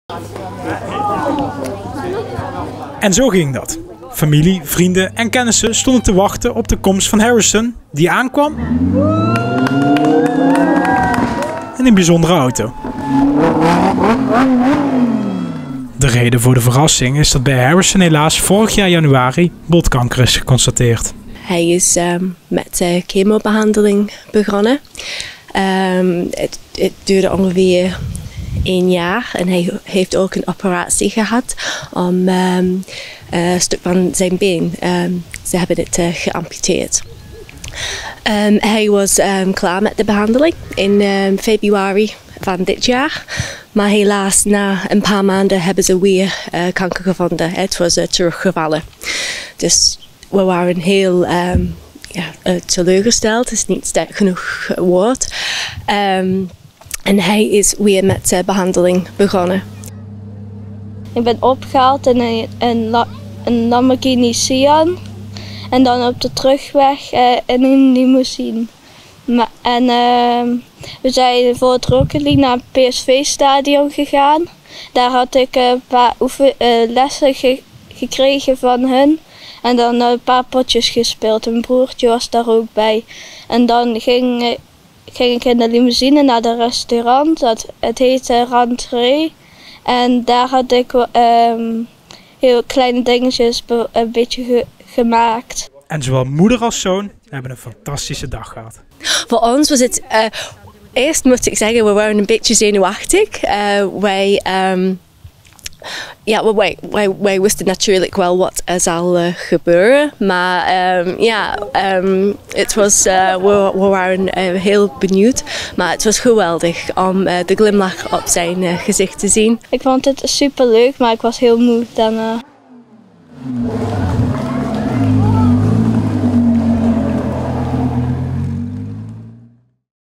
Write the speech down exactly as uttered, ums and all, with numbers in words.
En zo ging dat. Familie, vrienden en kennissen stonden te wachten op de komst van Harrison, die aankwam in een bijzondere auto. De reden voor de verrassing is dat bij Harrison helaas vorig jaar januari botkanker is geconstateerd. Hij is um, met uh, chemobehandeling begonnen. Um, het, het duurde ongeveer één jaar en hij heeft ook een operatie gehad om um, uh, een stuk van zijn been. Um, ze hebben het uh, geamputeerd. Um, hij was um, klaar met de behandeling in um, februari van dit jaar. Maar helaas, na een paar maanden hebben ze weer uh, kanker gevonden. Het was uh, teruggevallen. Dus we waren heel um, ja, uh, teleurgesteld. Het is niet sterk genoeg woord. Um, en hij is weer met uh, behandeling begonnen. Ik ben opgehaald in een, een, een Lamborghini Sian. En dan op de terugweg uh, in een limousine. Maar, en uh, we zijn voor het Rocket League naar het P S V-stadion gegaan. Daar had ik uh, een paar oefen, uh, lessen ge gekregen van hun. En dan uh, een paar potjes gespeeld. Mijn broertje was daar ook bij. En dan ging, uh, ging ik in de limousine naar het restaurant. Dat, het heette Rentrée. En daar had ik uh, heel kleine dingetjes een beetje ge gemaakt. En zowel moeder als zoon hebben een fantastische dag gehad. Voor ons was het, uh, eerst moet ik zeggen, we waren een beetje zenuwachtig. Uh, wij, um, ja, wij, wij, wij wisten natuurlijk wel wat er zal uh, gebeuren. Maar um, ja, um, het was, uh, we, we waren uh, heel benieuwd. Maar het was geweldig om uh, de glimlach op zijn uh, gezicht te zien. Ik vond het super leuk, maar ik was heel moe daarna.